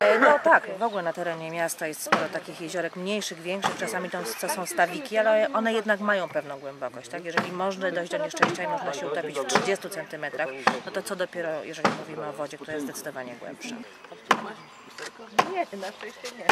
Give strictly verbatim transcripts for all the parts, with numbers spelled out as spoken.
No tak, w ogóle na terenie miasta jest sporo takich jeziorek mniejszych, większych, czasami to są stawiki, ale one jednak mają pewną głębokość. Tak? Jeżeli można dojść do nieszczęścia i można się utopić w trzydziestu centymetrach, no to co dopiero, jeżeli mówimy o wodzie, która jest zdecydowanie głębsza. Nie, na szczęście nie.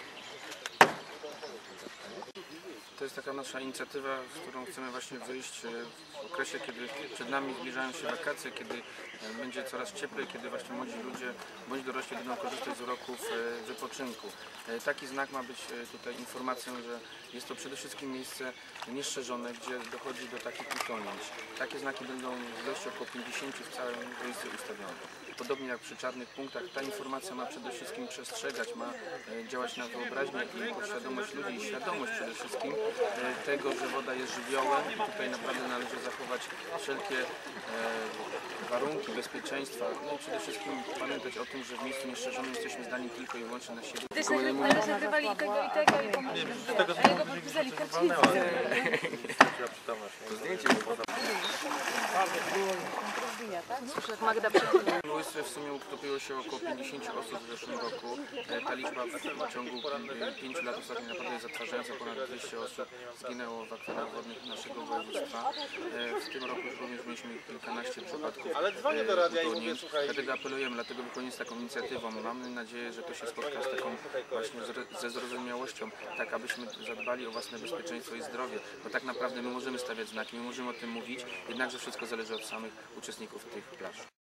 To jest taka nasza inicjatywa, z którą chcemy właśnie wyjść w okresie, kiedy przed nami zbliżają się wakacje, kiedy będzie coraz cieplej, kiedy właśnie młodzi ludzie bądź dorośli będą korzystać z uroków wypoczynku. Taki znak ma być tutaj informacją, że jest to przede wszystkim miejsce niestrzeżone, gdzie dochodzi do takich utonięć. Takie znaki będą w ilości około pięćdziesięciu w całym wojsku ustawione. Podobnie jak przy czarnych punktach, ta informacja ma przede wszystkim przestrzegać, ma działać na wyobraźnię i podświadomość ludzi i świadomość przede wszystkim tego, że woda jest żywiołem i tutaj naprawdę należy zachować wszelkie warunki bezpieczeństwa. No i przede wszystkim pamiętać o tym, że w miejscu nieszczerzonym jesteśmy zdani tylko i wyłącznie na siebie. Też nagrywali i tego, i tego, i pomogli. A jego podpisali kartwicy. To zdjęcie Słyszę, jak Magda przychodzi. W Łysce w sumie utopiło się około pięćdziesięciu osób w zeszłym roku. Ta liczba w ciągu pięciu lat ostatnio naprawdę jest zatrważająca. Ponad dwieście osób zginęło w akwenach wodnych naszego województwa. W tym roku również mieliśmy kilkanaście przypadków utonięć. Dlatego apelujemy, dlatego wykonujemy z taką inicjatywą. Mamy nadzieję, że to się spotka z taką właśnie ze zrozumiałością, tak abyśmy zadbali o własne bezpieczeństwo i zdrowie. Bo tak naprawdę my możemy stawiać znaki, my możemy o tym mówić, jednakże wszystko zależy od samych uczestników tych plaż.